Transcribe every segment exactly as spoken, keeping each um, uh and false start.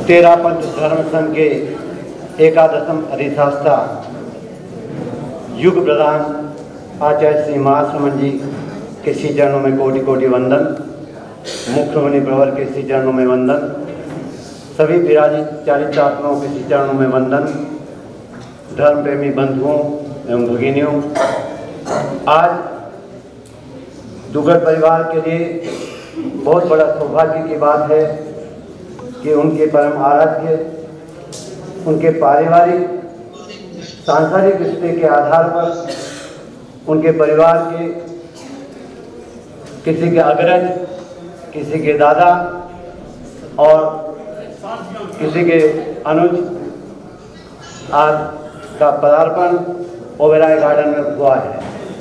तेरह पंच धर्म संघ के एकादशम अधिष्ठाता युग प्रधान आचार्य श्री महाश्रमण जी के श्री चरणों में कोटि कोटि वंदन। मुख्यमणि प्रवर के श्री चरणों में वंदन। सभी विराजित चारित्रात्माओं के श्री चरणों में वंदन। धर्म प्रेमी बंधुओं एवं भगिनियों, आज दुग्गल परिवार के लिए बहुत बड़ा सौभाग्य की बात है कि उनके परम आराध्य, उनके पारिवारिक सांसारिक रिश्ते के आधार पर उनके परिवार के किसी के अग्रज, किसी के दादा और किसी के अनुज आज का पदार्पण ओबेरॉय गार्डन में हुआ है।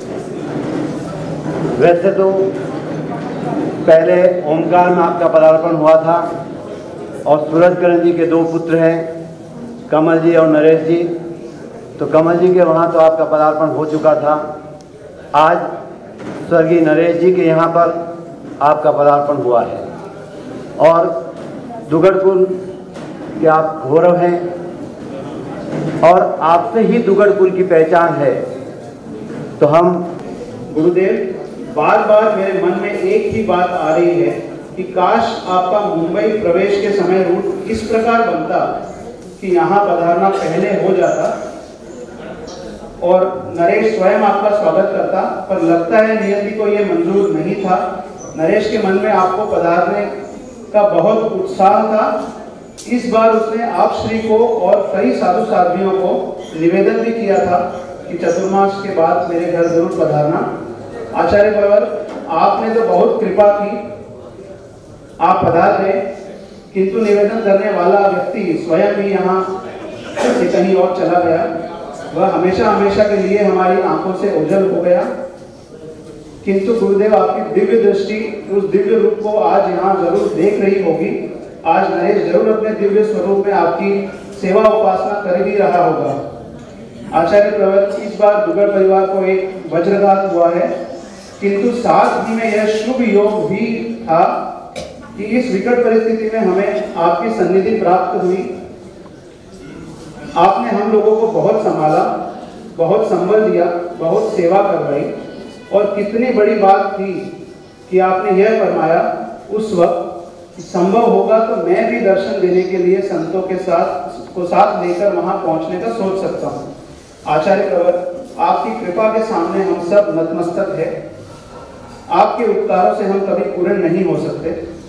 वैसे तो पहले ओमकार में आपका पदार्पण हुआ था और सूरजकरण जी के दो पुत्र हैं, कमल जी और नरेश जी। तो कमल जी के वहाँ तो आपका पदार्पण हो चुका था। आज स्वर्गीय नरेश जी के यहाँ पर आपका पदार्पण हुआ है और दुग्गल कुल के आप गौरव हैं और आपसे ही दुग्गल कुल की पहचान है। तो हम गुरुदेव, बार बार मेरे मन में एक ही बात आ रही है कि काश आपका मुंबई प्रवेश के समय रूट इस प्रकार बनता कि यहाँ पधारना पहले हो जाता और नरेश स्वयं आपका स्वागत करता, पर लगता है नियति को ये मंजूर नहीं था। नरेश के मन में आपको पधारने का बहुत उत्साह था। इस बार उसने आप श्री को और कई साधु साध्वियों को निवेदन भी किया था कि चतुर्मास के बाद मेरे घर जरूर पधारना। आचार्य प्रवर, आपने तो बहुत कृपा की, आप पधार गए, किंतु निवेदन करने वाला व्यक्ति स्वयं भी यहाँ से कहीं और चला गया। वह हमेशा हमेशा के लिए हमारी आंखों से ओझल हो गया। किंतु गुरुदेव, आपकी दिव्य दृष्टि उस दिव्य रूप को आज यहाँ जरूर देख रही होगी। आज नरेश जरूर अपने दिव्य स्वरूप में आपकी सेवा उपासना कर ही रहा होगा। आचार्य प्रवर, इस बार दुग्गल परिवार को एक वज्रघात हुआ है, किंतु साथ ही में यह शुभ योग भी था कि इस विकट परिस्थिति में हमें आपकी सन्निधि प्राप्त हुई। आपने हम लोगों को बहुत संभाला, बहुत संबल दिया, बहुत सेवा करवाई और कितनी बड़ी बात थी कि आपने यह फरमाया उस वक्त संभव होगा तो मैं भी दर्शन देने के लिए संतों के साथ को साथ लेकर वहां पहुंचने का सोच सकता हूं। आचार्य प्रवर, आपकी कृपा के सामने हम सब नतमस्तक है। आपके उपकारों से हम कभी पूर्ण नहीं हो सकते।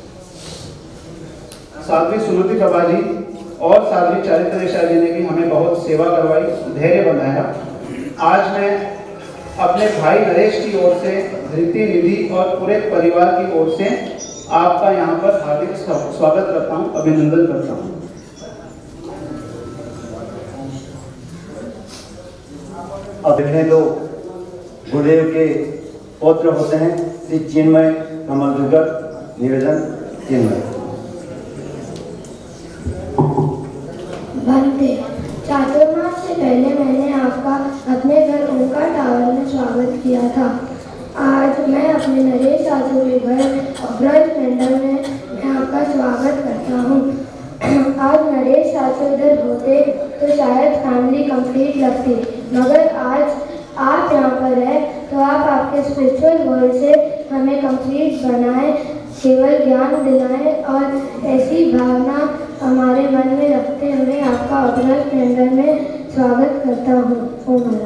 साध्वी सुमति प्रभा जी और साध्वी चारित्रेशा जी ने भी हमें बहुत सेवा करवाई, धैर्य बनाया। आज मैं अपने भाई नरेश की ओर से, धृति निधि और पूरे परिवार की ओर से आपका यहाँ पर हार्दिक स्वागत करता हूँ, अभिनंदन करता हूँ। अब देखें तो गुरुदेव के पौत्र होते हैं श्री चिन्मय कमल दुग्गल। निवेदन चिन्मय। बनते चातुर्मास से पहले मैंने आपका अपने घर ओमकार टावर में स्वागत किया था। आज मैं अपने नरेश साधु के घर ब्रज मंडल में मैं आपका स्वागत करता हूँ। आज नरेश साधु इधर होते तो शायद फैमिली कंप्लीट लगती, मगर आज आप यहाँ पर है तो आप आपके स्पिरिचुअल वर्ल्ड से हमें कंप्लीट बनाएं, केवल ज्ञान दिलाएं और ऐसी भावना हमारे मन में रखते हुए आपका ब्रज मंडल में स्वागत करता हूँ। ओम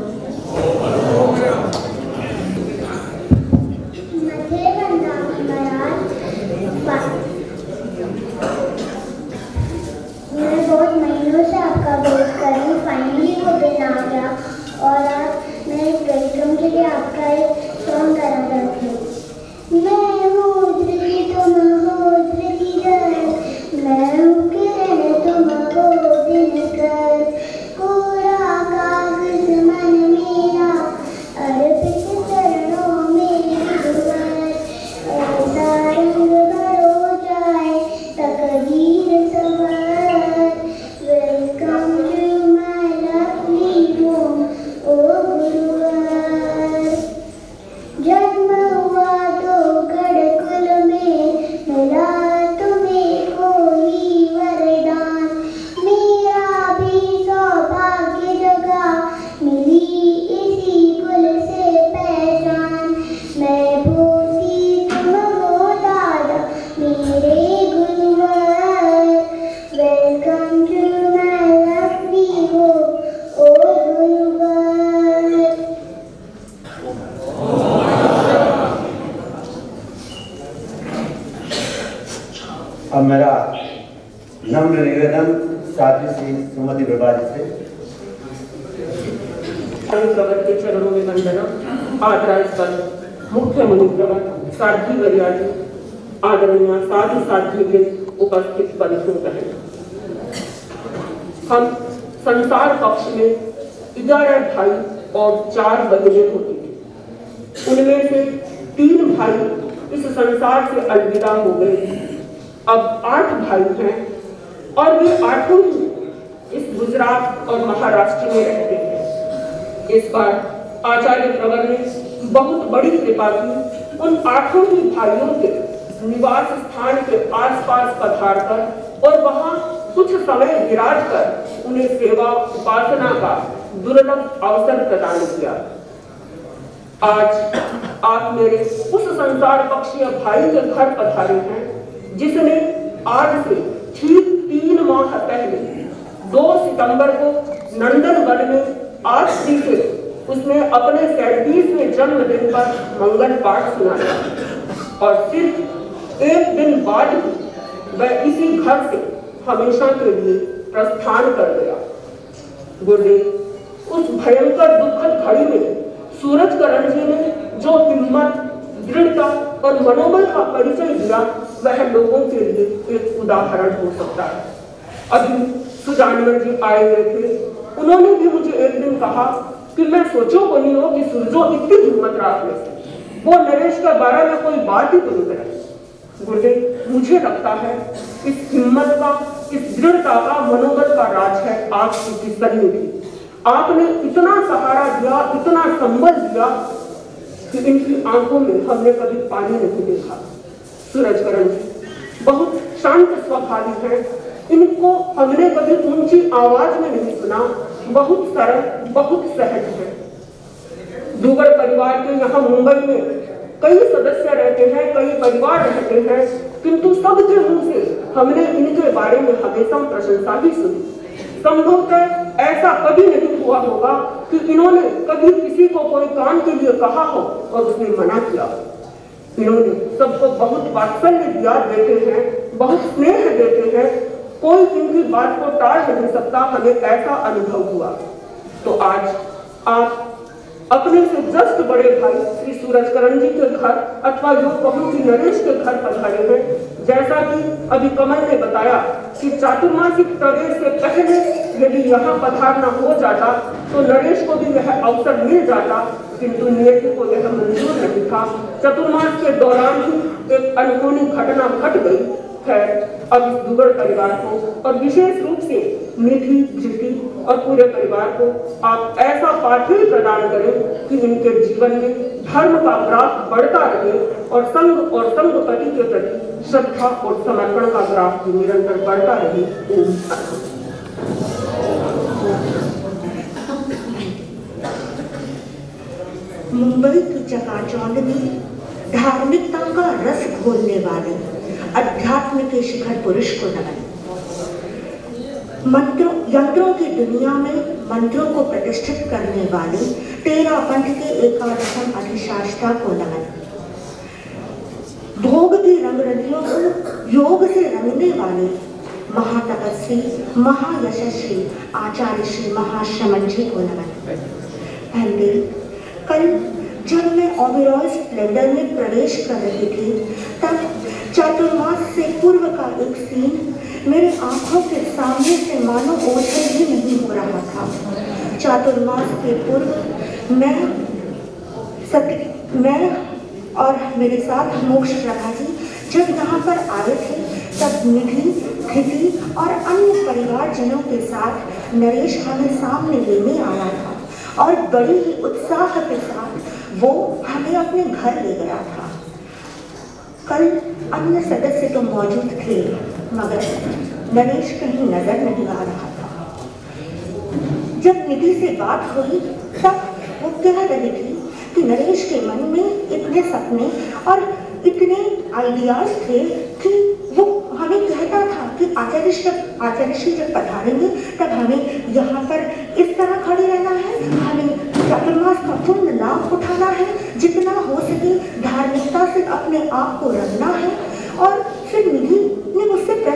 मैं बहुत महीनों से आपका वेट कर रही हूँ, फाइनली वो दिन आ गया और आज मैं इस वेलकम के लिए आपका एक सॉन्ग करा करती हूँ। मैं हूँ दिल्ली तुम हो दिलगर, मैं हूँ किरण तुम हो दिनकर, कोरा कागज मन मेरा अर्पित चरणों में गुरुवर, ऐसा रंग भरो जाए तकदीर सवार। Welcome to my lovely home, oh Guruvar. जन्म हुआ तो मेरा नम्र निवेदन साथी श्री सुमति प्रभा जी से। प्रगट के चरणों में वंदना। आदरास्पद मुख्य मुनिप्रवर सारथी वरिया जी, आदरणीय साधु साध्वी के उपस्थित बंधु बहन, हम संसार पक्ष में ग्यारह भाई और चार बहनें होती थी। उनमें से तीन भाई इस संसार से अलविदा हो गए। अब आठ भाई हैं और वे आठों ही इस गुजरात और महाराष्ट्र में रहते हैं। इस बार आचार्य प्रवर ने बहुत बड़ी कृपा की। उन आठों ही भाइयों के निवास स्थान के आसपास पधार कर और वहां कुछ समय विराज कर उन्हें सेवा उपासना का दुर्लभ अवसर प्रदान किया। आज आप मेरे उस संसार पक्षीय भाई के घर पधारे हैं जिसने आज से ठीक तीन माह पहले दो सितंबर को नंदनवन में आज से उसने अपने सैंतीसवें जन्मदिन पर मंगल पाठ सुनाया और सिर्फ एक दिन बाद ही वह इसी घर से हमेशा के लिए प्रस्थान कर गया। गुरुदेव, उस भयंकर दुखद घड़ी में सूरजकरण जी ने जो हिम्मत, दृढ़ता और मनोबल का परिचय दिया वह लोगों के लिए एक उदाहरण हो सकता है। अभी सुजानवर जी आए हुए थे, उन्होंने भी मुझे एक दिन कहा कि मैं सोचो को नहीं हो कि सूरजो इतनी हिम्मत रखने से वो नरेश के बारे में कोई बात ही तो नहीं करे। गुरुदेव, मुझे लगता है इस हिम्मत का, इस दृढ़ता का, मनोबल का राज है आपकी सन्निधि। आपने इतना सहारा दिया, इतना संबल दिया कि इनकी आंखों में हमने कभी पानी नहीं देखा। सूरजकरण जी बहुत शांत स्वभाविक है, इनको हमने कभी ऊंची आवाज में नहीं सुना, बहुत सरल, बहुत सहज है। दुगर परिवार के यहाँ मुंबई में कई सदस्य रहते हैं, कई परिवार रहते हैं, किंतु सबके मुंह से हमने इनके बारे में हमेशा प्रशंसा भी सुनी। संभवतः ऐसा कभी नहीं हुआ होगा कि इन्होंने कभी किसी को कोई काम के लिए कहा हो और उसने मना किया। इन्होंने सबको बहुत वात्सल्य दिया देते हैं, बहुत स्नेह देते हैं, कोई इनकी बात को टाल नहीं सकता। हमें ऐसा अनुभव हुआ। तो आज आप अपने से जस्ट बड़े भाई श्री सूरजकरण जी के घर अथवा जो कहूँ कि नरेश के घर पधारे हैं। जैसा कि अभी कमल ने बताया कि चातुर्मासिक प्रवेश से पहले यदि यहाँ पधारना हो जाता तो नरेश को भी यह अवसर मिल जाता, किंतु नियति को यह मंजूर नहीं था। चतुर्मास के दौरान ही एक अनहोनी घटना घट गई है। अब इस दुगर परिवार को और विशेष रूप से निधि, जीती और पूरे परिवार को आप ऐसा पाठ्य प्रदान करें कि इनके जीवन में धर्म का ग्राफ बढ़ता रहे और संघ और संघपति के प्रति श्रद्धा और समर्पण का ग्राफ भी निरंतर बढ़ता रहे। मुंबई की चकाचौंध में धार्मिकता का रस घोलने वाले अध्यात्म के शिखर पुरुष को नमन। मंत्रों यंत्रों की दुनिया में मंत्रों को प्रतिष्ठित करने वाले तेरह पंथ के एकादशम अधिशास्ता को नमन। भोग की रंगरलियों को योग से रंगने वाले महातपस्वी, महायशस्वी आचार्य श्री महाश्रमण जी को नमन। पहले कल जब मैं ओबेरॉय स्प्लेंडर में प्रवेश कर रही थी तब चातुर्मास से पूर्व का एक सीन मेरे आंखों के सामने से मानो ओझल ही नहीं हो रहा था। चातुर्मास के पूर्व मैं सत्य मैं और मेरे साथ मोक्ष प्रभा जी जब यहाँ पर आए थे तब निधि, खिटी और अन्य परिवारजनों के साथ नरेश हमें सामने लेने आया था और बड़ी ही उत्साह के साथ वो हमें अपने घर ले गया था। कल अन्य सदस्य तो मौजूद थे मगर नरेश कहीं नजर नहीं आ रहा था। जब निधि से बात हुई तब वो कह रही थी कि नरेश के मन में इतने सपने और इतने आइडियाज थे कि वो हमें कहता था कि आचार्य जब आचार्य श्री जब पधारेंगे तब हमें यहाँ पर इस तरह खड़े रहना है, हमें चातुर्मास का पूर्ण लाभ उठाना है, जितना हो सके धार्मिकता से अपने आप को रखना है। और फिर निधि ने मुझसे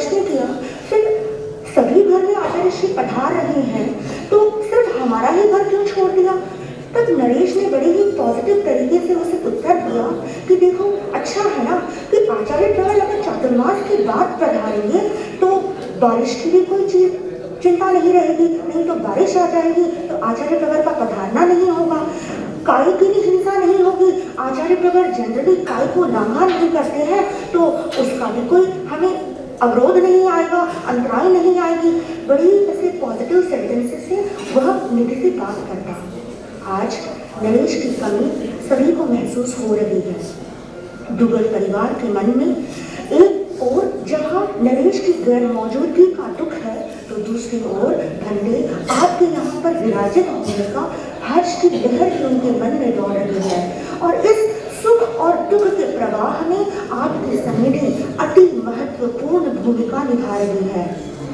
उत्तर दिया कि देखो अच्छा है ना कि आचार्य प्रवर अगर चातुर्मास की बात पधारेंगे तो बारिश की भी कोई चीज चिंता नहीं रहेगी, नहीं तो बारिश आ जाएगी तो आचार्य प्रवर का पधारना नहीं होगा, काय की भी हिंसा नहीं होगी, आचार्य प्रवर जनरली काय को लांघन नहीं करते हैं तो उसका भी कोई हमें अवरोध नहीं आएगा, अंतराय नहीं आएगी। बड़ी ऐसे पॉजिटिव सेंटेंसेस से वह निधि से बात करता। आज नरेश की कमी सभी को महसूस हो रही है। दुग्गल परिवार के मन में एक और जहां नरेश की गैर मौजूदगी का दुख है तो दूसरी ओर भंडे आपके यहाँ पर विराजित होने का हर्ष की लहर भी उनके मन में दौड़ रही है और इस सुख और दुख के प्रवाह में आपकी सन्निधि अति महत्वपूर्ण भूमिका निभा रही है।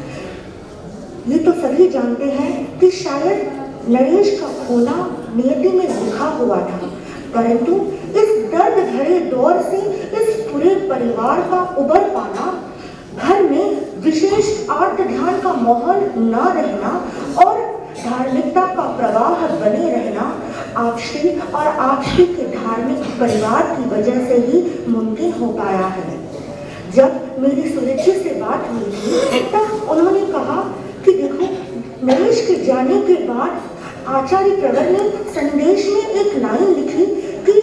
ये तो सभी जानते हैं कि शायद नरेश का खोना नियति में लिखा हुआ था, परंतु इस दर्द भरे दौर से इस पूरे परिवार का उबर पाना, घर में विशेष आर्त ध्यान का माहौल न रहना और धार्मिकता का प्रवाह बने रहना आपश्री और आपश्री के धार्मिक परिवार की वजह से ही मुमकिन हो पाया है। जब मेरी सुरुचि से बात हुई थी तब उन्होंने कहा कि देखो नरेश के जाने के बाद आचार्य प्रवर ने संदेश में एक लाइन लिखी कि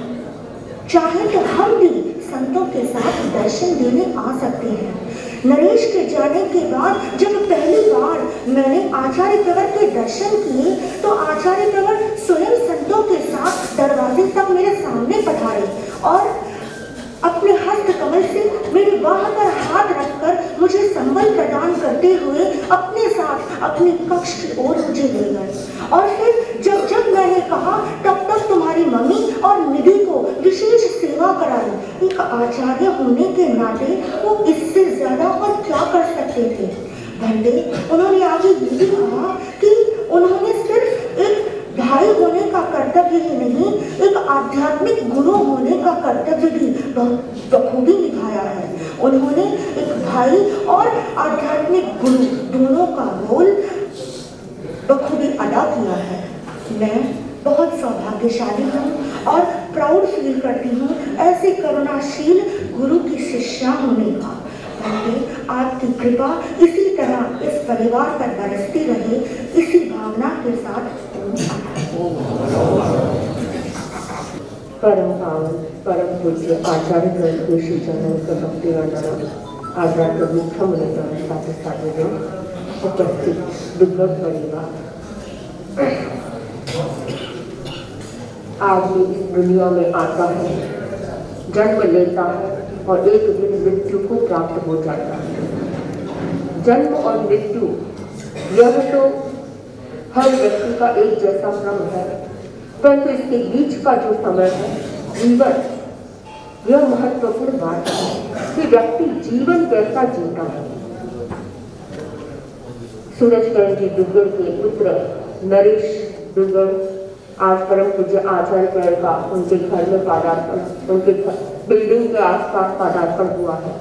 चाहे तो हम भी संतों के साथ दर्शन देने आ सकते हैं। नरेश के जाने के बाद जब पहली बार मैंने आचार्य प्रवर के दर्शन किए तो आचार्य प्रवर स्वयं संतों के साथ दरवाजे तक मेरे सामने पधारे और अपने हस्त कमल से मेरे बाह पर हाथ रखकर मुझे संबल प्रदान करते हुए अपने साथ अपने कक्ष की ओर मुझे ले गए। और फिर जब जब मैंने कहा तब तक तुम्हारी मम्मी और निधि को विशेष सेवा कराई। एक आचार्य होने के नाते वो इससे ज्यादा और क्या कर सकते थे। भंडे उन्होंने आगे ये भी कहा कि उन्होंने सिर्फ एक भाई होने का कर्तव्य ही नहीं, एक आध्यात्मिक गुरु होने का कर्तव्य भी बखूबी निभाया है। उन्होंने एक भाई और आध्यात्मिक गुरु दोनों का रोल बखूबी अदा किया है। मैं बहुत सौभाग्यशाली हूँ और प्राउड फील करती हूँ ऐसे करुणाशील गुरु की शिष्या होने का। आपकी कृपा इसी तरह इस परिवार पर बरसती रहे, इसी भावना के साथ परम पावन परम पूज्य आचार्य ग्रंथोषी चरण भक्ति आचार्य मुख्य मुनि साथ उपस्थित दुर्लभ परिवार, आदमी इस दुनिया में आता है, जन्म लेता है और एक दिन मृत्यु को प्राप्त हो जाता है। जन्म और मृत्यु यह तो हर व्यक्ति का एक जैसा क्रम है, परंतु इसके बीच का जो समय है जीवन, यह महत्वपूर्ण बात है कि व्यक्ति जीवन कैसा जीता है। सूरजकरण जी दुग्गल के पुत्र नरेश दुग्गल आज परम पूज्य आचार्य प्रवर का उनके घर में पादार्पण, उनके बिल्डिंग के आसपास पादार्पण हुआ है।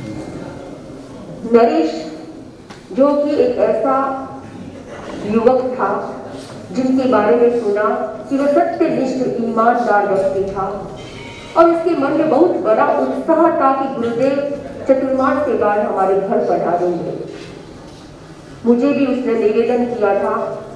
नरेश जो कि एक ऐसा युवक था जिनके बारे में सुना कि वह सत्यनिष्ठ ईमानदार व्यक्ति था और उसके मन में बहुत बड़ा उत्साह था कि गुरुदेव चतुर्मास के बाद हमारे घर पधारेंगे। मुझे भी उसने निवेदन किया था।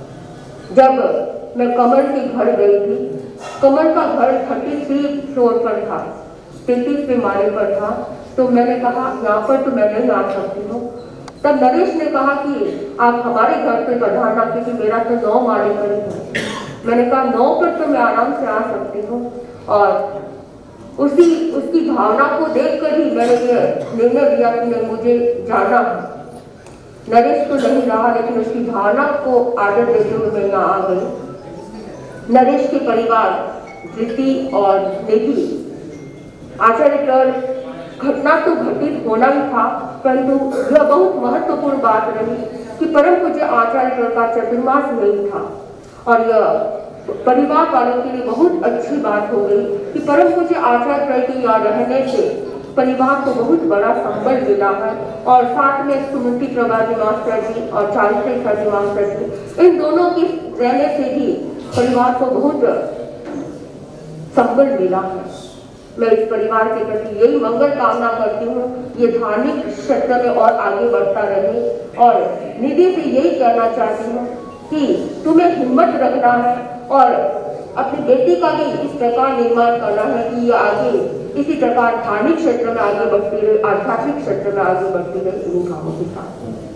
जब मैं कमल के घर गई थी, कमल का घर तैंतीस फ्लोर पर था, तैंतीसवें माले पर था, तो मैंने कहा यहाँ पर तो मैं नहीं आ सकती हूँ। तब नरेश ने कहा कि आप हमारे घर पे पधारना, क्योंकि मेरा तो नौ माले पर है। मैंने कहा नौ पर तो मैं आराम से आ सकती हूँ और उसी उसकी भावना को देखकर ही मैंने ये निर्णय लिया कि नहीं, मुझे जाना है। नरेश तो नहीं रहा, लेकिन उसकी भावना को आदर देते हुए मैं यहाँ आ गई। नरेश के परिवार धृति और निधि आचार्य प्रवर घटना तो घटित होना ही था, परंतु यह बहुत महत्वपूर्ण बात रही कि परम पूज्य आचार्य प्रवर का चतुर्मास नहीं था और यह परिवार वालों के लिए बहुत अच्छी बात हो गई कि परम पूज्य आचार्य प्रवर के यहाँ रहने से परिवार को बहुत बड़ा संबल मिला है। और साथ में सुमति प्रभा जी मास्टर जी और चारित्रिका जी मास्टर जी, इन दोनों के रहने से भी परिवार को बहुत संबल मिला है। मैं इस परिवार के प्रति यही मंगल कामना करती हूँ, ये धार्मिक क्षेत्र में और आगे बढ़ता रहे। और निधि से यही कहना चाहती हूँ कि तुम्हें हिम्मत रखना है और अपनी बेटी का भी इस प्रकार निर्माण करना है कि ये आगे इसी प्रकार धार्मिक क्षेत्र में आगे बढ़ती रहे, आध्यात्मिक क्षेत्र में आगे बढ़ती रहे, इन्हीं कामों के साथ।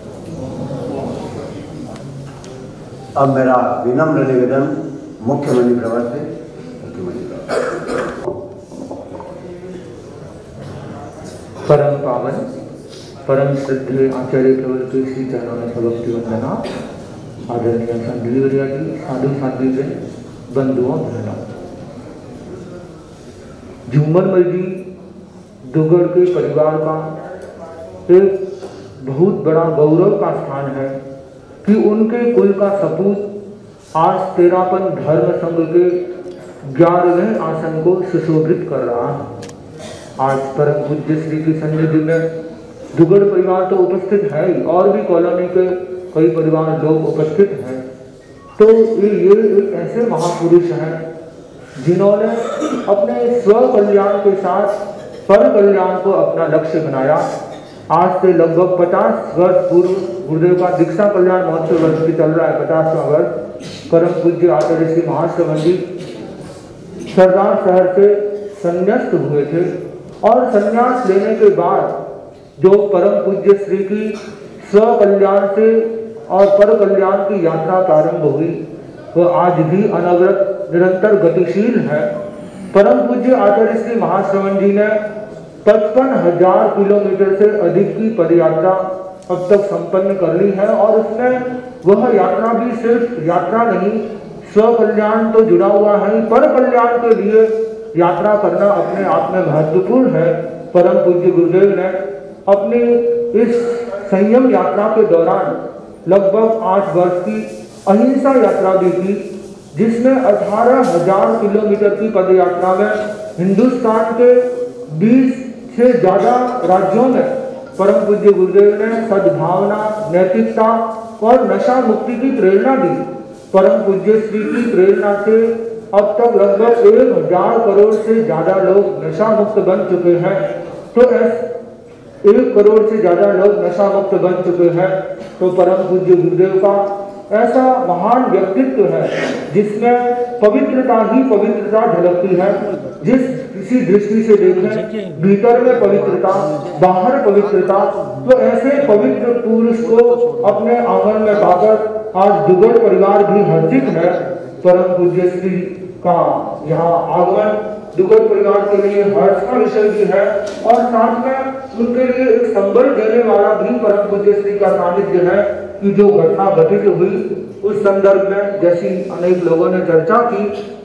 अब मेरा विनम्र निवेदन मुख्यमंत्री प्रवर से परम पावन परम श्रद्धेय आचार्य प्रवर के श्री चरणों में भक्ति वंदना। आदरणीय संधिवरिया जी, साधु साध्वी से बंधुओं बहनों, झूमरमल जी दुगड़ के परिवार का एक बहुत बड़ा गौरव का स्थान है कि उनके कुल का सपूत आज तेरापन धर्म संघ के ग्यारहवें आसन को सुशोभित कर रहा है। आज परम पूज्य श्री की सन्निधि में दुगड़ परिवार तो उपस्थित है ही, और भी कॉलोनी के कई परिवार लोग उपस्थित हैं। तो ये एक ऐसे महापुरुष हैं जिन्होंने अपने स्व कल्याण के साथ पर कल्याण को अपना लक्ष्य बनाया। आज से लगभग पचास वर्ष पूर्व गुरुदेव का दीक्षा कल्याण महोत्सव वर्ष भी चल रहा है, पचासवां वर्ष। परम पूज्य आचार्य श्री महाश्रवण जी सरदार शहर से संन्यास्त हुए थे और संन्यास लेने के बाद जो परम पूज्य श्री की स्व कल्याण से और पर कल्याण की यात्रा प्रारंभ हुई वह आज भी अनवरत निरंतर गतिशील है। परम पूज्य आचार्य श्री महाश्रवण जी ने पचपन हजार किलोमीटर से अधिक की पदयात्रा अब तक संपन्न कर ली है और उसमें वह यात्रा भी सिर्फ यात्रा नहीं, स्व कल्याण तो जुड़ा हुआ है, पर कल्याण के लिए यात्रा करना अपने आप में महत्वपूर्ण है। परम पूज्य गुरुदेव ने अपनी इस संयम यात्रा के दौरान लगभग आठ वर्ष की अहिंसा यात्रा भी की, जिसमें अठारह हजार किलोमीटर की पदयात्रा में हिंदुस्तान के बीस से ज्यादा राज्यों में परम पूज्य गुरुदेव ने सद्भावना, नैतिकता और नशा मुक्ति की प्रेरणा दी। परम पूज्य श्री की प्रेरणा से अब तक लगभग एक हजार करोड़ से ज्यादा लोग नशा मुक्त बन चुके हैं। तो एक करोड़ से ज्यादा लोग नशा मुक्त बन चुके हैं। तो परम पूज्य गुरुदेव का ऐसा महान व्यक्तित्व है जिसमें पवित्रता ही पवित्रता झलकती है। जिस किसी दृष्टि से देखें, भीतर में पवित्रता, बाहर पवित्रता, तो ऐसे पवित्र पुरुष को अपने आंगन में पाकर आज दुगड़ परिवार भी हर्षित है। परम पूज्य श्री का यहाँ आगमन दुगड़ परिवार के लिए हर्ष का विषय भी है और साथ में उनके लिए एक संबल देने वाला भी परम पूज्य श्री का सानिध्य है कि जो घटना घटित हुई उस संदर्भ में जैसी अनेक लोगों ने चर्चा की,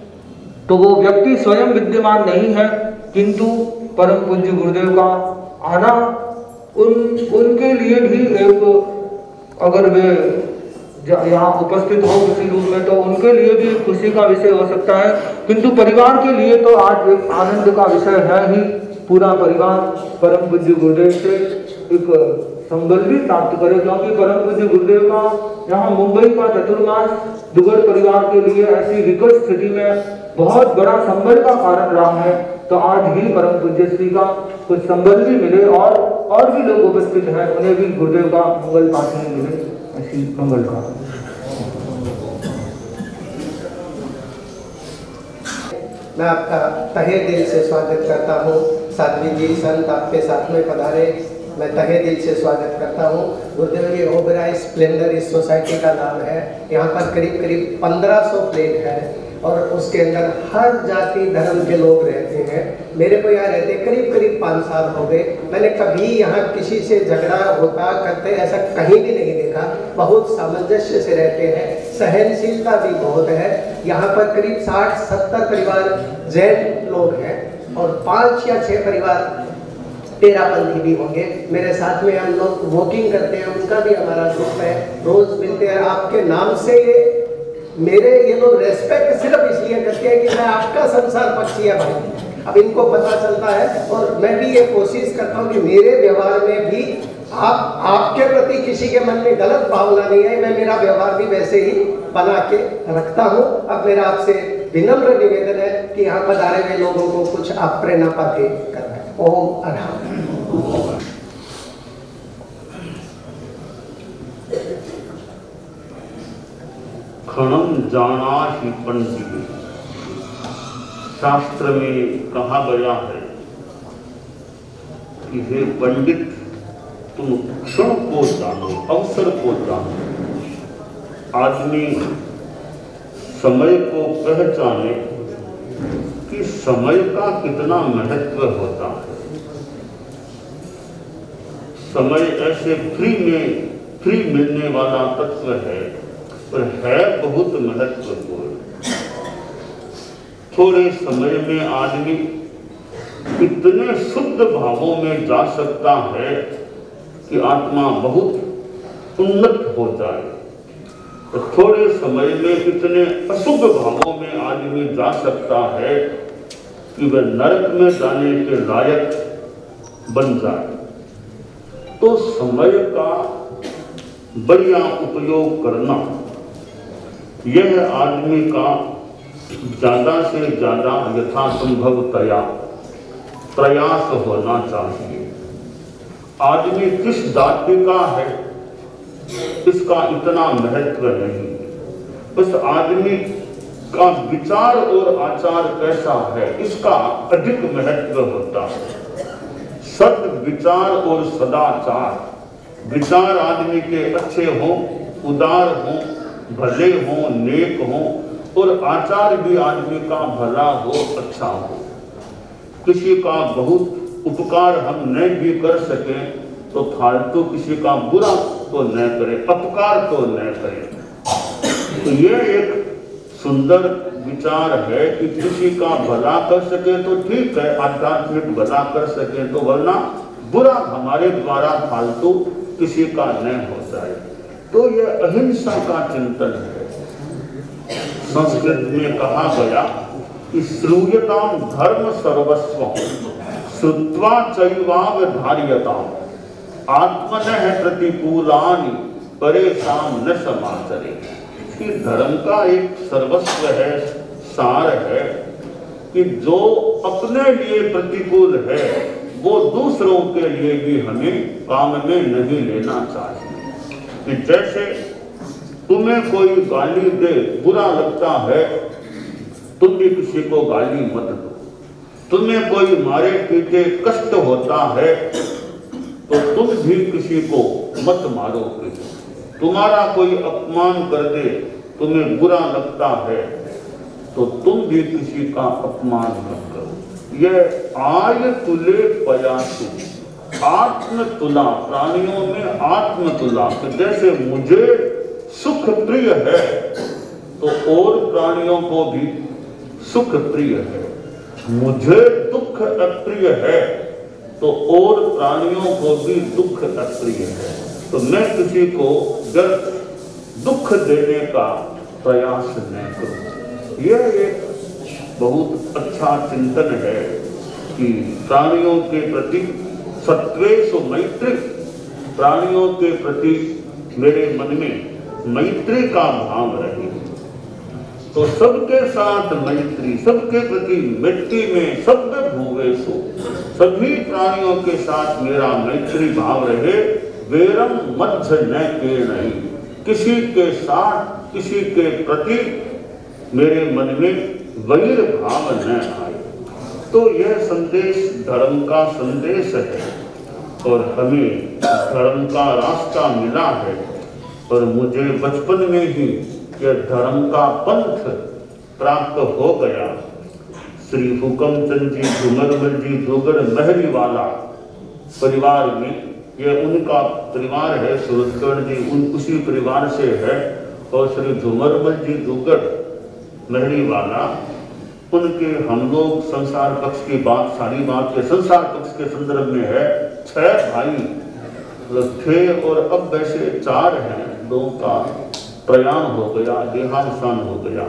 तो वो व्यक्ति स्वयं विद्यमान नहीं है, किंतु परम पूज्य गुरुदेव का आना उन उनके लिए भी एक, अगर वे यहाँ उपस्थित हो किसी रूप में, तो उनके लिए भी खुशी का विषय हो सकता है, किंतु परिवार के लिए तो आज एक आनंद का विषय है ही। पूरा परिवार परम पूज्य गुरुदेव से एक संबल भी प्राप्त करे, क्योंकि परम पूज्य गुरुदेव का यहाँ मुंबई का चतुर्मास दुगड़ परिवार के लिए ऐसी विकट स्थिति में बहुत बड़ा संबल का कारण रहा है। तो आज भी परम पूज्य श्री का कुछ संबल भी मिले और और भी लोग उपस्थित हैं, उन्हें भी गुरुदेव का मंगल पाठ मिले, ऐसी मंगल का। मैं आपका तहे दिल से स्वागत करता हूँ। साध्वी जी संत आपके साथ में पधारे, मैं तहे दिल से स्वागत करता हूँ। गुरुदेव ये ओबराय स्प्लेंडर इस सोसाइटी का नाम है। यहाँ पर करीब करीब पंद्रह सौ फ्लैट है और उसके अंदर हर जाति धर्म के लोग रहते हैं। मेरे को यहाँ रहते करीब करीब पाँच साल हो गए। मैंने कभी यहाँ किसी से झगड़ा होता करते ऐसा कहीं भी नहीं देखा। बहुत सामंजस्य से रहते हैं, सहनशीलता भी बहुत है। यहाँ पर करीब साठ सत्तर परिवार जैन लोग हैं और पाँच या छः परिवार तेरापंथी भी होंगे। मेरे साथ में हम लोग वॉकिंग करते हैं, उनका भी हमारा ग्रुप है, रोज मिलते हैं। आपके नाम से ये मेरे ये लोग रेस्पेक्ट सिर्फ इसलिए करते हैं कि मैं आपका संसार पक्षी है भाई। अब इनको पता चलता है और मैं भी ये कोशिश करता हूँ कि मेरे व्यवहार में भी आप आपके प्रति किसी के मन में गलत भावना नहीं है। मैं मेरा व्यवहार भी वैसे ही बना के रखता हूँ। अब मेरा आपसे विनम्र निवेदन है कि यहाँ पधारे हुए लोगों को कुछ आप प्रेरणा पाते करवाएं। ओम अरहम। खणम जाना ही पंडित, शास्त्र में कहा गया है कि हे पंडित, तुम क्षण को जानो, अवसर को जानो। आदमी समय को पहचाने कि समय का कितना महत्व होता है। समय ऐसे फ्री में फ्री मिलने वाला तत्व है और है बहुत महत्वपूर्ण। थोड़े समय में आदमी इतने शुद्ध भावों में जा सकता है कि आत्मा बहुत उन्नत हो जाए, तो थोड़े समय में इतने अशुभ भावों में आदमी जा सकता है कि वह नरक में जाने के लायक बन जाए। तो समय का बढ़िया उपयोग करना, यह आदमी का ज्यादा से ज्यादा यथासंभवतया प्रयास होना चाहिए। आदमी किस जाति का है इसका इतना महत्व नहीं, बस आदमी का विचार और आचार कैसा है इसका अधिक महत्व होता है। सद विचार और सदाचार, विचार आदमी के अच्छे हों, उदार हों, भले हों, नेक हों, और आचार भी आदमी का भला हो, अच्छा हो। किसी का बहुत उपकार हम नहीं भी कर सकें तो फालतू किसी का बुरा तो न करें, अपकार तो न करें। तो ये एक सुंदर विचार है कि किसी का भला कर सके तो ठीक है, आध्यात्मिक भला कर सके तो, वरना बुरा हमारे द्वारा फालतू किसी का न हो जाए। तो ये अहिंसा का चिंतन है। संस्कृत में कहा गया कि श्रूयताम धर्म सर्वस्व श्रुत्वा चैवावधार्यताम आत्मनः प्रतिकूलानि परेशान न समाचरे। कि धर्म का एक सर्वस्व है, सार है कि जो अपने लिए प्रतिकूल है वो दूसरों के लिए भी हमें काम में नहीं लेना चाहिए। कि जैसे तुम्हें कोई गाली दे, बुरा लगता है, तुम भी किसी को गाली मत दो। तुम्हें कोई मारे पीटे कष्ट होता है तो तुम भी किसी को मत मारो। तुम्हारा कोई अपमान कर दे, तुम्हें बुरा लगता है तो तुम भी किसी का अपमान मत करो। यह आय तुले पयासु, आत्म तुला, प्राणियों में आत्म तुला। जैसे मुझे सुख प्रिय है तो और प्राणियों को भी सुख प्रिय है, मुझे दुख अप्रिय है तो और प्राणियों को भी दुख अप्रिय है। तो मैं किसी को व्यर्थ दुख देने का प्रयास न करूं। यह एक बहुत अच्छा चिंतन है कि प्राणियों के प्रति सत्वेषु मैत्री, प्राणियों के प्रति मेरे मन में मैत्री का भाव रहे। तो सबके साथ मैत्री, सबके प्रति मिट्टी में सब भूवेशु, सभी प्राणियों के साथ मेरा मैत्री भाव रहे। वेरम मध्य न के नहीं, किसी के साथ किसी के प्रति मेरे मन में वैर भाव न आए। तो यह संदेश धर्म का संदेश है और हमें धर्म का रास्ता मिला है। और मुझे बचपन में ही यह धर्म का पंथ प्राप्त हो गया। श्री हुकमचंद जी झुमरमल जी जोगड़ महरी वाला परिवार में, यह उनका परिवार है, सूरजकर्ण जी उन उसी परिवार से है। और श्री झुमरमल जी जोगड़ महरी वाला, उनके हम लोग संसार पक्ष की बात, सारी बात के संसार पक्ष के संदर्भ में है। छह भाई थे और अब वैसे चार हैं, दो का प्रयाण हो गया, देहावसान हो गया।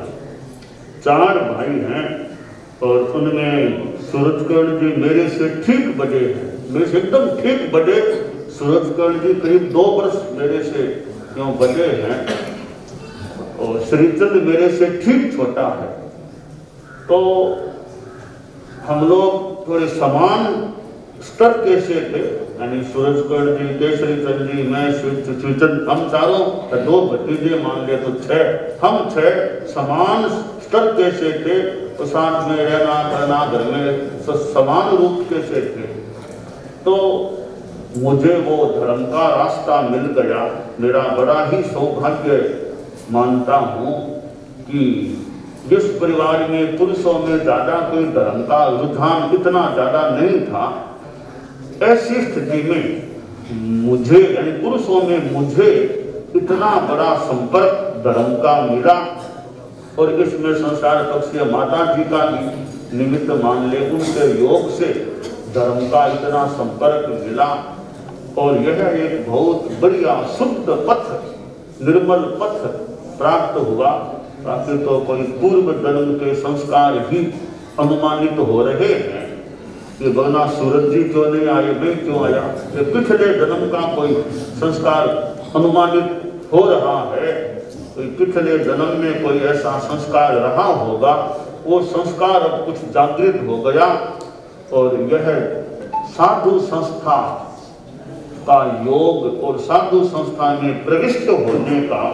चार भाई हैं और उनमें सूरजकर्ण जी मेरे से ठीक बड़े हैं, मेरे से एकदम ठीक बड़े। सूरजकर्ण जी करीब दो वर्ष मेरे से क्यों बड़े हैं और श्रीचंद मेरे से ठीक छोटा है। तो हम लोग थोड़े समान स्तर के से थे, यानी सूरजकर्ण जी, केसरी चंद जी, मैं, श्रीचंद, हम चारों, दो भतीजे मान ले तो छह, हम छह समान स्तर के से थे, तो साथ में रहना करना घर में समान रूप के से थे। तो मुझे वो धर्म का रास्ता मिल गया। मेरा बड़ा ही सौभाग्य मानता हूँ कि जिस परिवार में पुरुषों में ज्यादा कोई धर्म का रुझान इतना ज्यादा नहीं था, ऐसी स्थिति में मुझे यानी पुरुषों में मुझे इतना बड़ा संपर्क धर्म का मिला। और इसमें संसार पक्षीय माता जी का भी निमित्त मान ले, उनके योग से धर्म का इतना संपर्क मिला। और यह एक बहुत बढ़िया शुद्ध पथ, निर्मल पथ प्राप्त हुआ। ताकि तो कोई पूर्व जन्म के संस्कार ही अनुमानित हो रहे हैं कि बगना सूरज जी क्यों नहीं आए, मैं क्यों आया, ये पिछले जन्म का कोई संस्कार अनुमानित हो रहा है। कोई पिछले जन्म में कोई ऐसा संस्कार रहा होगा, वो संस्कार अब कुछ जागृत हो गया और यह साधु संस्था का योग और साधु संस्था में प्रविष्ट होने का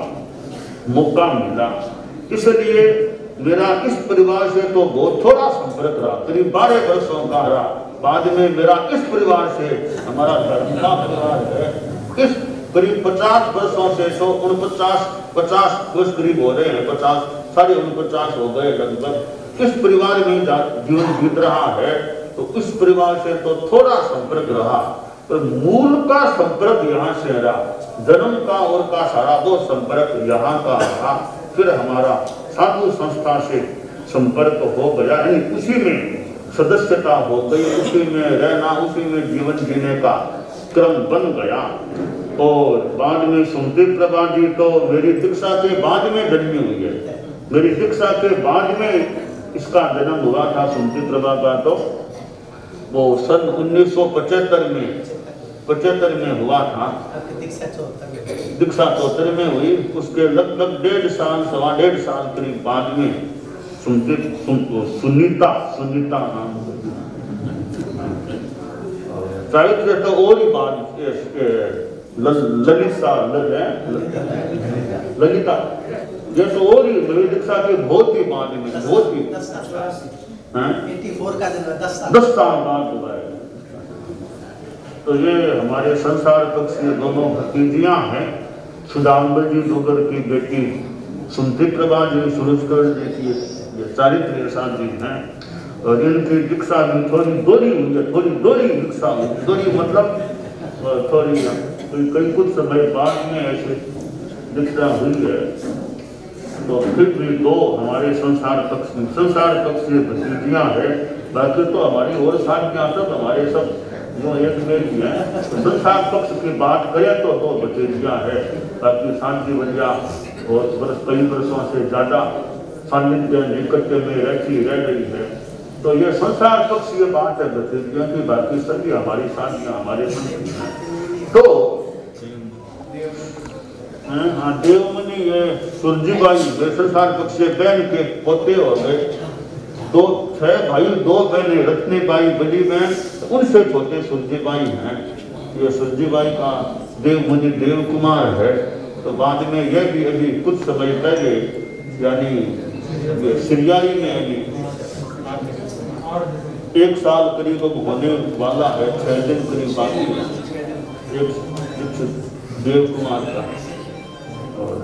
मौका मिला। इसलिए मेरा इस परिवार से तो बहुत थोड़ा संपर्क रहा, करीब बारह वर्षों का रहा। बाद में मेरा इस परिवार से, हमारा धर्म का परिवार है, इस करीब पचास वर्षों से तो उनपचास पचास वर्ष करीब हो रहे हैं, पचास साढ़े उनपचास हो गए लगभग। इस परिवार में जीवन बीत रहा है, तो इस परिवार से तो थोड़ा संपर्क रहा, तो मूल का संपर्क यहाँ से रहा, जन्म का और का सारा वो संपर्क यहाँ का रहा। फिर हमारा साधु संस्था से संपर्क हो गया, यानी उसी में सदस्यता हो गई, उसी में रहना, उसी में जीवन जीने का क्रम बन गया। और बाद में सुमति प्रभा जी तो मेरी दीक्षा के बाद में जन्मी हुई है। मेरी दीक्षा के बाद में इसका जन्म हुआ था सुमति प्रभा का, तो वो सन उन्नीस सौ पचहत्तर में पचहत्तर में हुआ था। दीक्षा चौहत्तर में हुई। उसके लगभग डेढ़ साल सवा डेढ़ साल करीब बाद में सुनते सुन, सुनीता सुनीता नाम साहित्य तो और ही बाद ललिता ललिता ये तो और ही मेरी दीक्षा के बहुत ही बाद में बहुत ही दस साल बाद हुआ है। तो ये हमारे संसार पक्ष की दोनों भतीजियां हैं, सुदाम्बर जी डोगर की बेटी सुमति प्रभा जी, सूरजकर्ण जी की ये चारित्र साथ जी हैं। और इनकी दीक्षा भी थोड़ी दोरी हुई है, थोड़ी दोरी दीक्षा हुई। दोरी मतलब थोड़ी कई कुछ समय बाद में ऐसे दीक्षा हुई है। तो फिर भी दो हमारे संसार पक्ष संसार पक्ष की भतीजियां हैं, बाकी तो हमारी और साथियां सब हमारे सब जो एक में ही है। संसार पक्ष की बात करें तो दो भतीजियां है, बाकी शांति बलिया और वर्ष कई वर्षों से ज्यादा सानिध्य निकट में रहती रह रही है। तो ये संसार पक्ष ये बात है भतीजियों की, बाकी सभी हमारी साथियां हमारे संबंधी हैं। तो हाँ, देवमणि ये सुरजीबाई वे संसार पक्ष से बहन के पोते हो गए। दो छह भाई दो बहनें, रत्नीबाई बड़ी बहन, उनसे छोटे सुरजीबाई हैं। ये सुरजीबाई का देवमणि देव कुमार है। तो बाद में यह भी अभी कुछ समय पहले यानी सिरियाई में अभी एक साल करीब अब होने वाला है, छह दिन करीब बाकी है एक देव कुमार का। और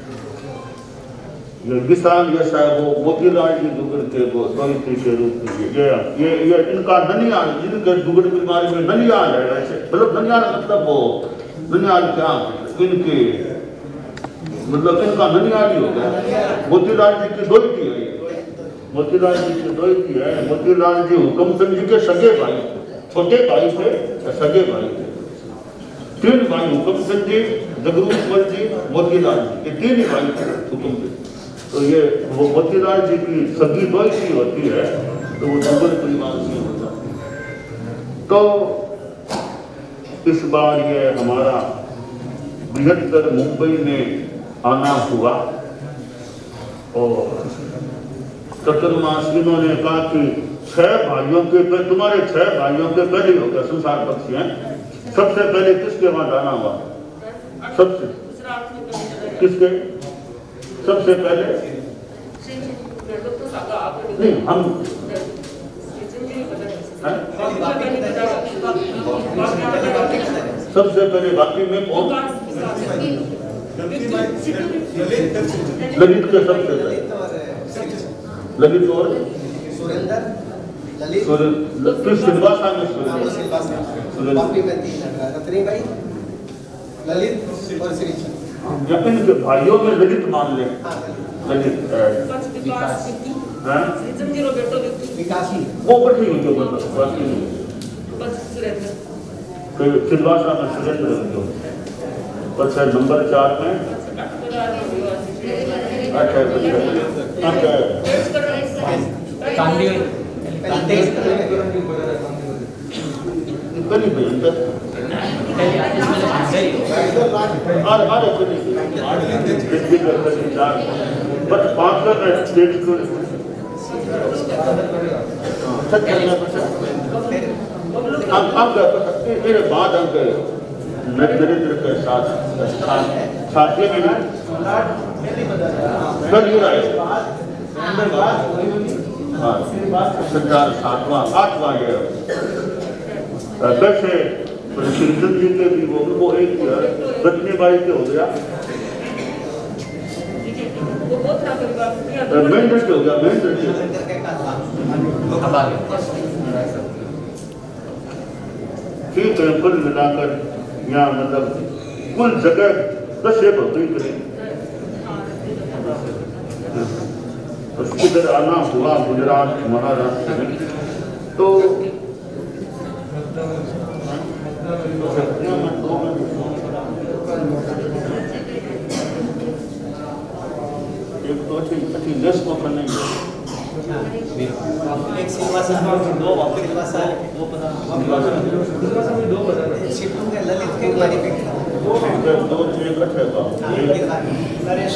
ये विशाल यश है वो मोतीलाल जी दुगड़ के वो द्वैती के रूप में ये ये ये इनका ननियाल, जिनके दुगड़ बीमारी में ननियाल है, वैसे मतलब ननियाल मतलब वो ननियाल क्या इनके मतलब इनका ननियाल ही हो गया। मोतीलाल जी की द्वैती है, मोतीलाल जी की द्वैती है। मोतीलाल जी हुकमचंद जी के सगे भाई, छोटे भाई थे, सगे भाई थे। तीन भाई हुकमचंद जी, जगरूपमल जी, मोतीलाल जी, ये तीन ही भाई थे हुकमचंद। तो ये वो मोतीलाल जी की सगी द्वैती होती है, तो वो दुगड़ परिवार से होता है। तो इस बार ये हमारा बृहत्तर मुंबई में आना हुआ और चतुर्मासियों ने कहा कि छह भाइयों के पे तुम्हारे छह भाइयों के पहले हो गया संसार पक्षी हैं, सबसे पहले किसके वहां जाना हुआ? सबसे किसके सबसे पहले? नहीं हम सबसे पहले बाकी में कौन? ललित के सबसे पहले ललित और सुरेंद्र ललित फिर सिलवासा में सुरेंद्र बाकी में तीन रत्नी भाई ललित और श्री चंद्र। जब इनके भाइयों में ललित मान ले, ललित विकास वो कठी हुई जो बाकी फिर सिलवासा में सुरेंद्र जो अच्छा नंबर चार में अच्छा अच्छा कांडी कली भयंकर और और कली चार बस पांच का स्टेट को सच करना पड़ता अब अब मेरे बाद अंक नरेंद्र के साथ स्थान साथी में कर ही रहा है संचार सातवां आठवां ये वैसे श्रीचंद जी के भी वो वो एक रत्नी बाई के हो गया महेंद्र के हो गया महेंद्र ठीक है कुल मिलाकर यहाँ मतलब कुल जगह दस एक होती करी उसकी तरह आना हुआ गुजरात महाराष्ट्र में तो एक तो अच्छी अच्छी लिस्ट को करने एक सिलवासा दो वापस सिलवासा दो पता दो पता शिफ्टों के ललित के मैन्युफैक्चर दो एक अच्छा था नरेश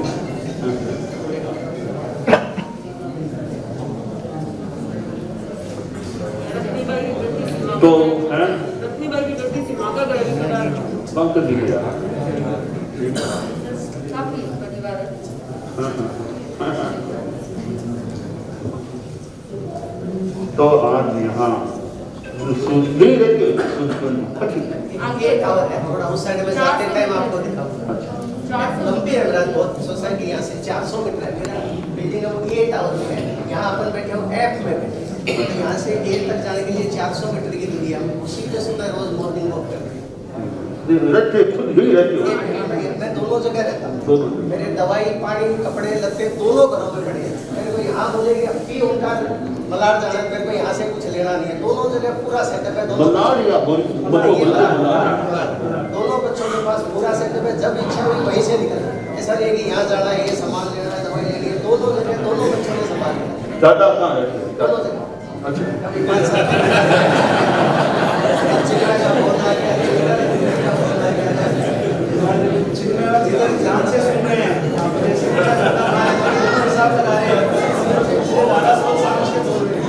तो है पंकज जी गया तो आज यहाँ नहीं रहती आगे टावर है थोड़ा उस साइड में जाते टाइम आपको दिखाऊंगा। लंबी है मेरा बहुत सोसाइटी यहाँ से चार सौ मीटर है मेरा बिल्डिंग अब ए टावर में है। यहाँ अपन बैठे हो एफ में बैठे तो यहाँ से ए तक जाने के लिए चार सौ मीटर की दूरी है। उसी के सुबह रोज मॉर्निंग वॉक करते हैं। रहते खुद ही रहती हो? मैं दोनों जगह रहता हूँ। मेरे दवाई पानी कपड़े लत्ते दोनों घरों में पड़े हैं। मेरे को यहाँ बोले कि अब भी उनका मलाड जाना है, मेरे को यहाँ से कुछ लेना नहीं है। दोनों जगह पूरा सेटअप है। दोनों दोनों बच्चों के पास पूरा सेटअप है। जब इच्छा हुई वहीं से निकल ऐसा नहीं है कि यहाँ जाना है ये सामान लेना है दवाई लेनी है। दोनों जगह दोनों बच्चों ने संभाल लिया। दादा कहाँ है? दोनों जगह कभी पाँच साल चिकना का पौधा गया चिकना का पौधा गया चिकना जिधर ध्यान से सुन रहे हैं हिसाब लगा रहे हैं वो वाला सब समझ के बोल रहे हैं।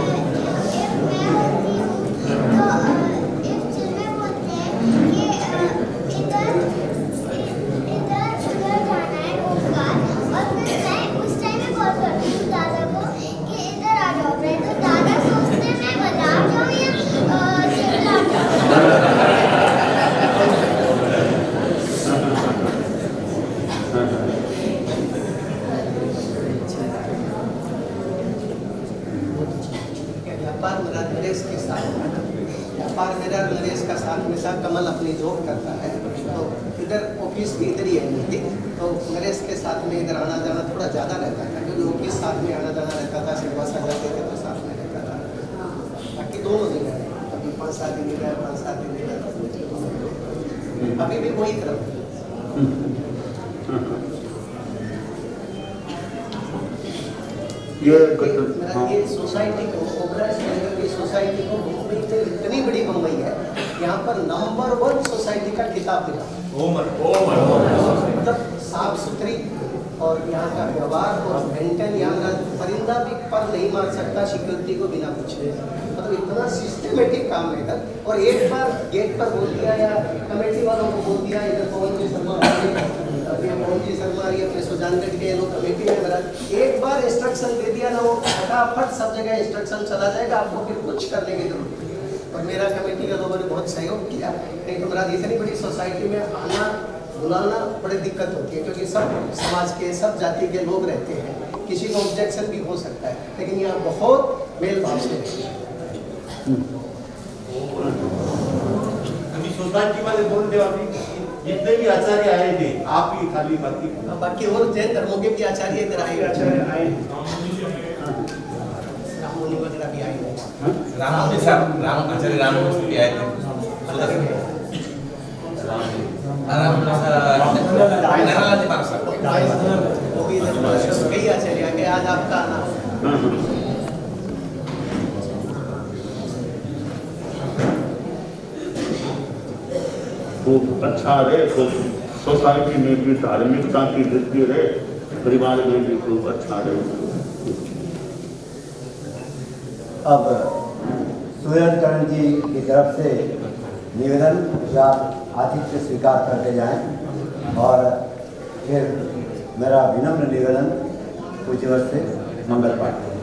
कमल अपनी जॉब करता है तो इधर ऑफिस भी इधर ही है तो नरेश के साथ में इधर आना जाना थोड़ा ज़्यादा रहता था क्योंकि ऑफिस साथ में आना जाना रहता था सिलवासा जाते थे तो साथ में रहता था। बाकी दोनों जगह अभी पाँच सात दिन इधर पाँच सात दिन इधर अभी भी वही तरफ ये ये सोसाइटी को ओबराय सोसाइटी को मुंबई में इतनी बड़ी मुंबई है यहाँ पर नंबर वन सोसाइटी का खिताब मिला। मतलब साफ सुथरी और यहाँ का व्यवहार और मेंटेन यहाँ परिंदा भी पर नहीं मार सकता सिक्योरिटी को बिना पूछे। मतलब इतना सिस्टमेटिक काम है इधर। और एक बार गेट पर बोल दिया या कमेटी वालों को बोल दिया, इधर पवन जी शर्मा पवन जी शर्मा ये अपने सुजानगढ़ के लोग कमेटी में मेरा एक बार इंस्ट्रक्शन दे दिया ना, वो फटाफट सब जगह इंस्ट्रक्शन चला जाएगा, आपको फिर कुछ करने की जरूरत नहीं। और मेरा कमेटी का लोगों ने बहुत सहयोग किया। नहीं तो मेरा इतनी बड़ी सोसाइटी में आना बुलाना बड़ी दिक्कत होती है, क्योंकि सब समाज के सब जाति के लोग रहते हैं, किसी को ऑब्जेक्शन भी हो सकता है, लेकिन यहाँ बहुत मेल भाव से अभी सोसाइटी वाले बोल रहे अभी जितने भी आचार्य आए थे आप ही खाली बाकी बाकी और जैन धर्मों के भी आचार्य इधर आए आचार्य आए राममुनि वगैरह भी आए राम साहब राम आचार्य राम भी आए थे कई आचार्य आगे आज आपका आना खूब अच्छा रहे, खूब सोसाइटी में भी धार्मिकता की वृद्धि रहे, परिवार में भी खूब अच्छा रहे। अब सूर्यकरण जी की तरफ से निवेदन या आतिथ्य स्वीकार करके जाएं और फिर मेरा विनम्र निवेदन पूज्यवत से मंगल पाठ करें।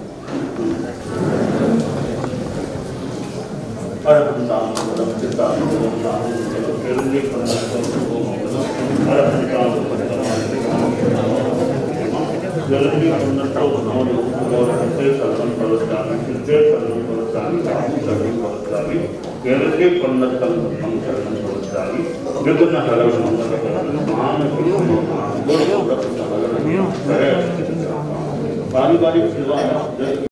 पारिवारिक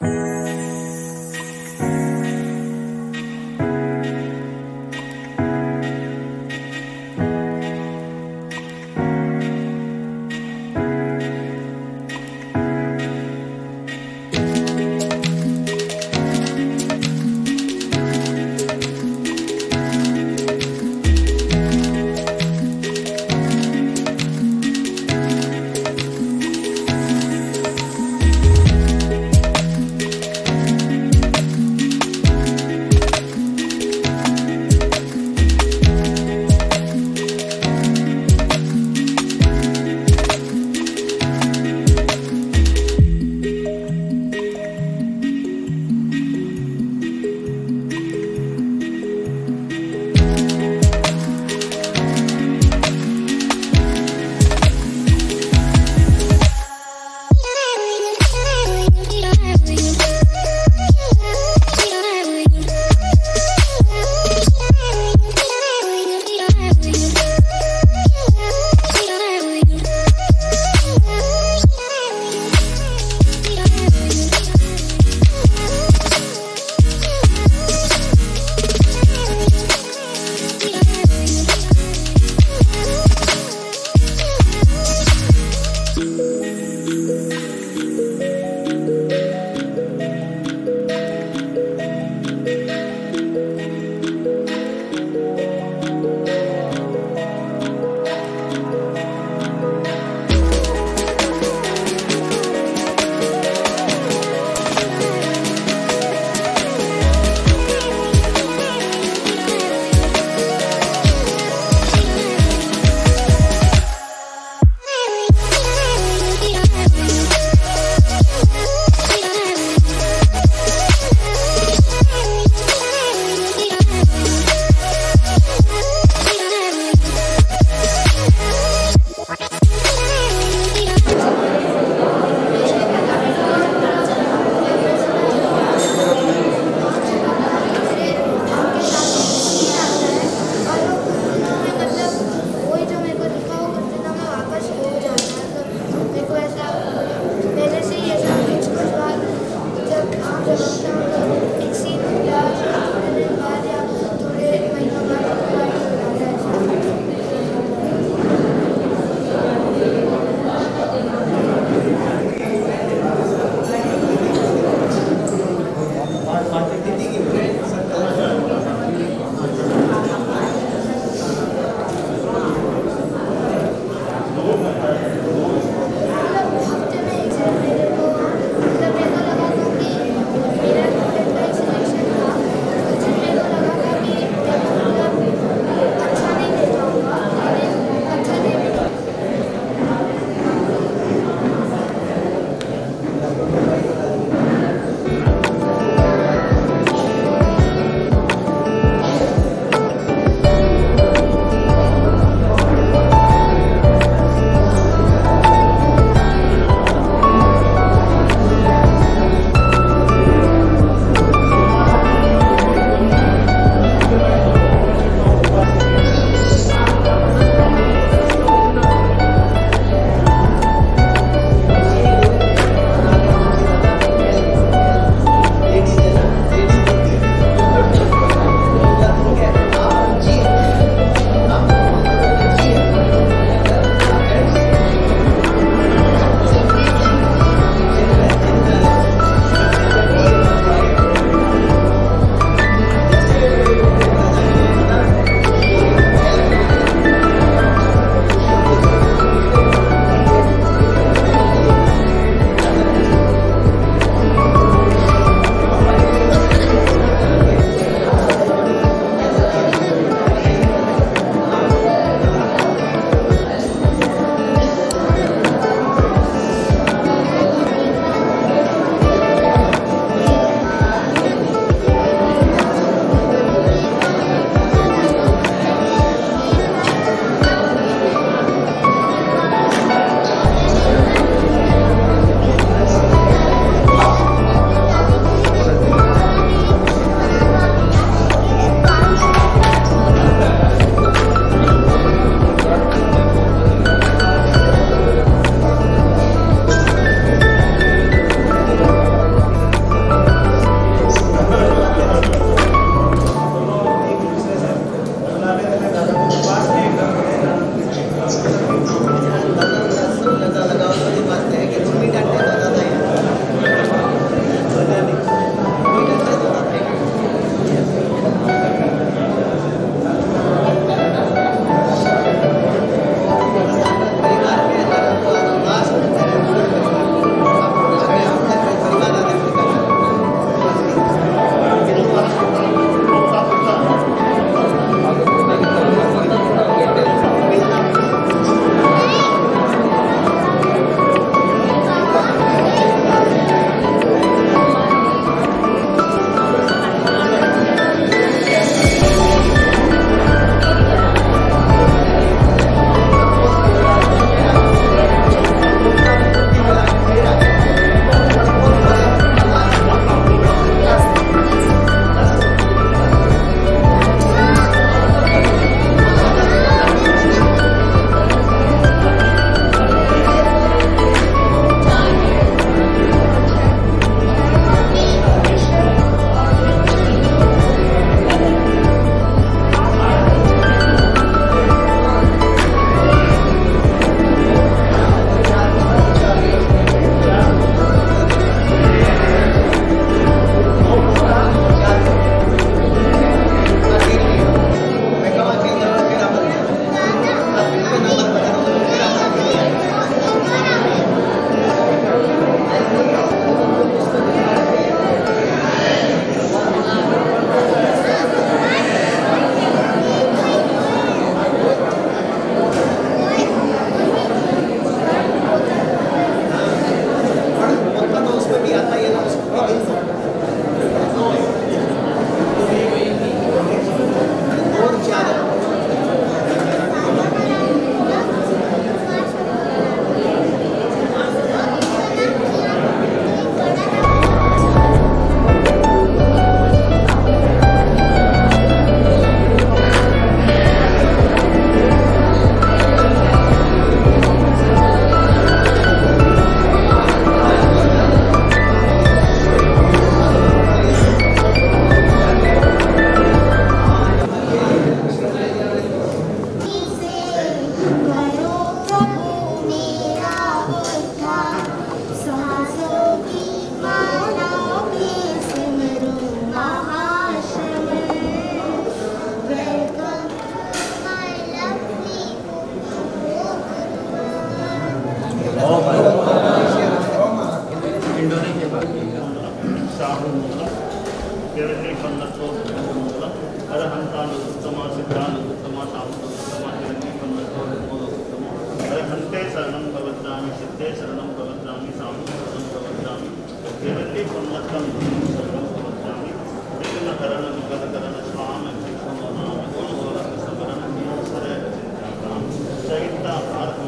अरहन्ते शरणं प्रवक्ष्यामि सिद्धे शरणं प्रवक्ष्यामि साधु शरणं प्रवक्ष्यामि देवते पुण्यत्वं शरणं प्रवक्ष्यामि विघ्नहरण विघ्नकरण स्वाम नाम गुणगोलक समरण सरे सहिता आत्म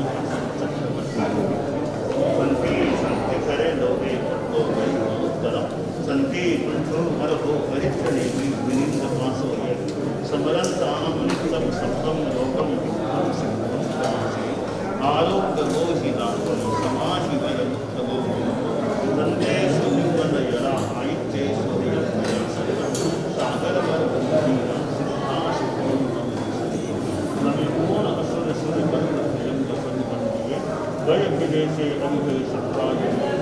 संति संति करे लोहे तो उत्तरम संति कुंठो मरहो परिचने विनिंद पासो ये समरण ताम नित्यम सप्तम लोकम आलोक गोहिदात्म समाधि वय मुक्तवो संते सुनिवद यरा आयते सूर्य सागर वर बंधीना सिद्धा सुखम नमिपूर्ण असुर सुर बंद भयं जपन बंदिये गय विदेशे अभिभय सत्ताय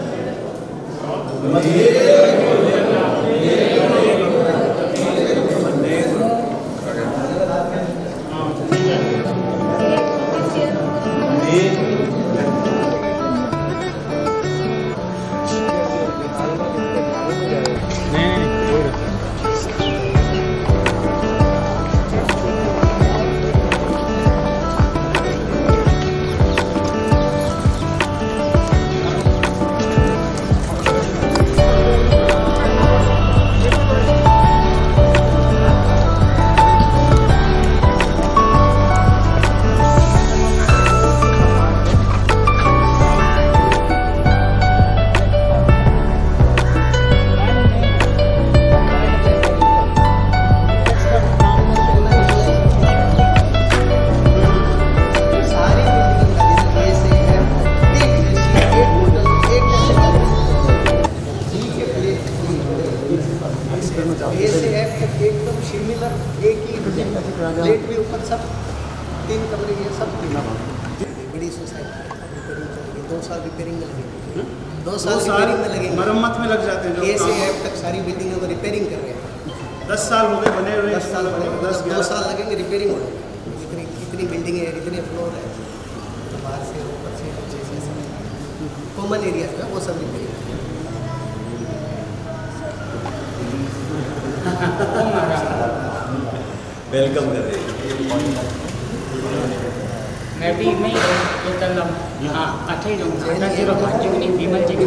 प्लेट भी ऊपर सब तीन कमरे ये सब बड़ी सोसाइटी दो साल रिपेयरिंग में लगेंगे दो साल रिपेयरिंग में लगेंगे मरम्मत में लग जाते हैं ए से एफ तक सारी बिल्डिंगों को रिपेयरिंग कर रहे हैं दस साल हो गए बने हुए दस साल बने दस दो साल लगेंगे रिपेयरिंग होने में कितनी कितनी बिल्डिंग है कितने फ्लोर है बाहर से ऊपर से नीचे से सब कॉमन एरिया जो है वो सब रिपेयरिंग वेलकम कर रहे हैं मैं भी मैं टोटल हाँ अच्छे लोग ज़्यादा जीरो पाँच जी नहीं विमल जी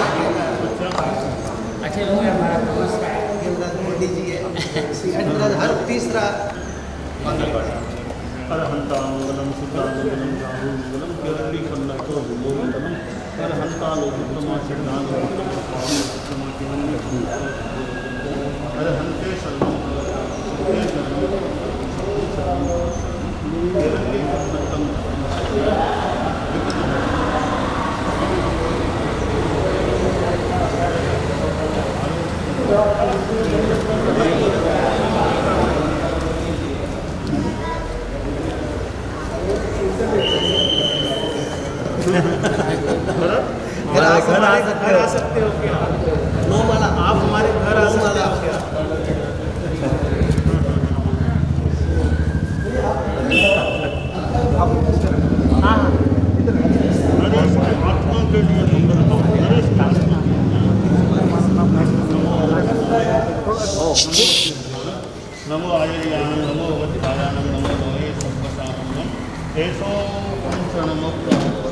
अच्छे लोग हैं हमारा नमस्कार मोदी जी है हर तीसरा अरहंता मंगलम सिद्धा मंगलम राहु मंगलम केरली कन्नतो गोविंदम अरहंता लोकोत्तमा सिद्धांत उत्तमा केवली अरहंते सर्वम केरली कन्नतम घर आ सकते हो क्या? नो माला आप हमारे घर आ सकते हो क्या? आत्मा के लिए नमो आयर्याम नमो वत्सायानम नमो लोहे सर्वसाहम एसो पंचनमुक्त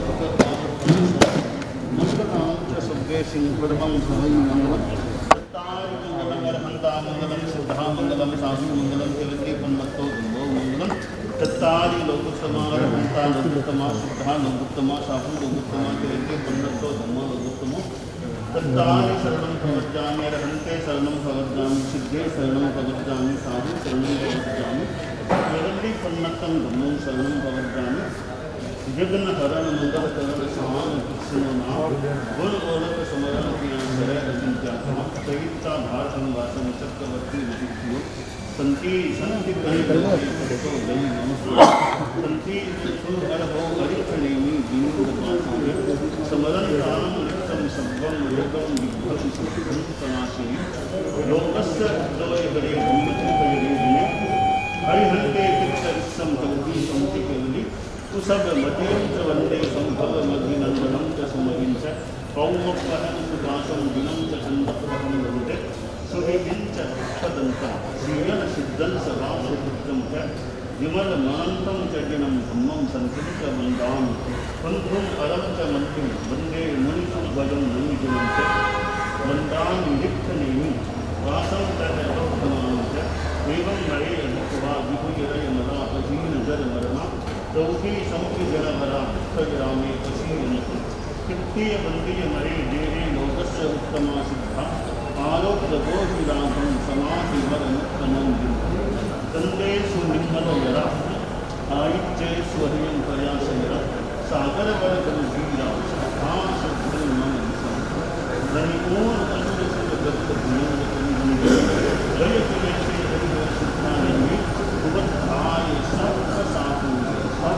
मुस्कनाम च सुभे सिंहपदम समयम तत्तारमंगलम अरहंता मंगलम सिद्धा मंगलम साधु मंगलम केवली पन्नतो धम्मो मंगलम तत्तारि लोकोत्तमा अरहंता लोकोत्तमा सिद्धा लोकोत्तमा साधु लोकोत्तमा केवली पन्नतो धम्मो लोकोत्तमो तत्तानि शरणं प्रवज्जामि अरहन्ते शरणं प्रवज्जामि सिद्धे शरणं प्रवज्जामि साधु शरणं प्रवज्जामि केवली पन्नतं धम्मं शरणं प्रवज्जामि विघ्न हरण मंगल करण समान कृष्ण नाम गुण गोलक समरण किया सरे अचिंत्या सहिता भारत वासन चक्रवर्ती विधियो संति संति परितो गई नमस्कार संति सुहर हो अरिक्षणेमि दीन पासारे समरण ताम नित्यम सब्बम लोकम विभव सुखम तनाशी लोकस्य दोय हरे भूमिति परिणे हरिहंते चित्तम भक्ति संति केवली सब मतियं च वन्दे संभव मधिनन्दनं च सुमहिं च पौमपहं सुकाशं दिनं च छन्दपहं वन्दे सुविभिं च पदन्तं श्रियं सिद्धं सदा सुपुत्रं च विमल महांतम चरणम धम्मम संकीर्त वंदाम पंथुम अरम च मंत्रिम वंदे मुनिसुम भजम मुनिजनम च वंदाम नित्यनेमि वासम तदोत्तमां च एवं नरे अधिकवा विभुजय मदा अधीन जर मरणा चौकी समुखि जन भरा खजरामे पशीयन्ति कृत्य वंदीय नरे देहे लोकस्य उत्तमा सिद्धा आलोक्य गोहिराधम समाधि वर मुक्तमं तंदेषु निर्मल यरा आयुच्चे स्वरियं प्रयासयरा सागर वर गंभीरा आस मन रनिकोण असुर सुर जगत नियम कंदन जय तुले से हरि सुखाने में उबधाय सब साधु सब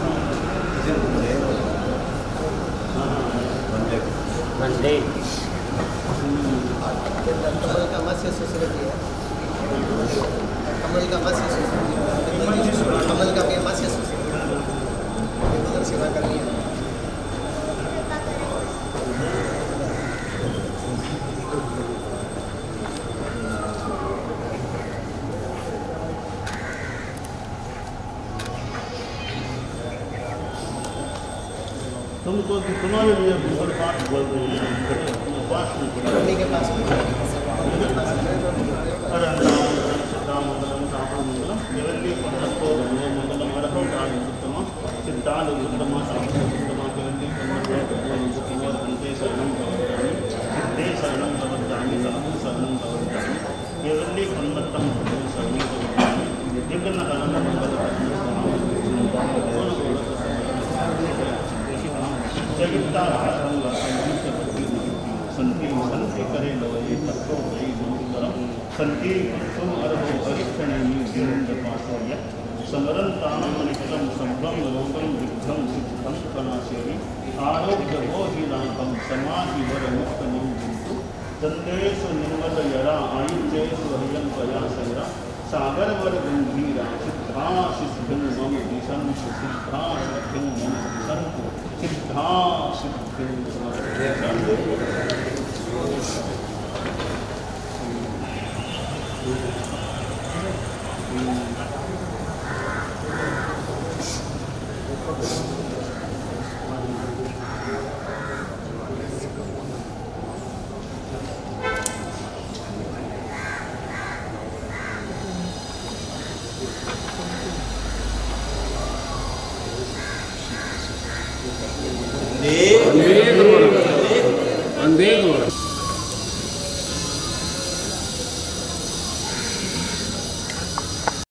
वंदे वंदे कमल का मत्स्य सुश्रुति है कमल का मत्स्य सुश्रुति कमल का भी मत्स्य सुश्रुति सेवा करनी है। तुमको तुम्हारे लिए भूगोल पाठ बोल रही है पाठ में मम्मी के पास सिद्धांत उत्तम उत्तम घंटे शरणम सिद्धे शरणम प्रवृत्तानि साधु शरणम प्रवृत्तानि केवली अन्नतम शरणम प्रवृत्तानि विघ्न हरणम मंगल जगता संति संति करे लवये तत्व वही गुरुतरम संति पुरुषो अरहो परीक्षणेमि विरुद्ध पासोय समरंताम नित्यम संभ्रम रोगम विघ्नं सिद्धं कनाशेमि आरोग्य भोगिनाकं समाधि वर मुक्तमं बिंदु तंदेषु निर्मल यरा आयुजेषु हरियं प्रयासयरा सागर वर गंभीरा सिद्धा सिद्धिं मम दिशं सिद्धा सिद्धिं मम दिशं सिद्धा सिद्धिं वंदे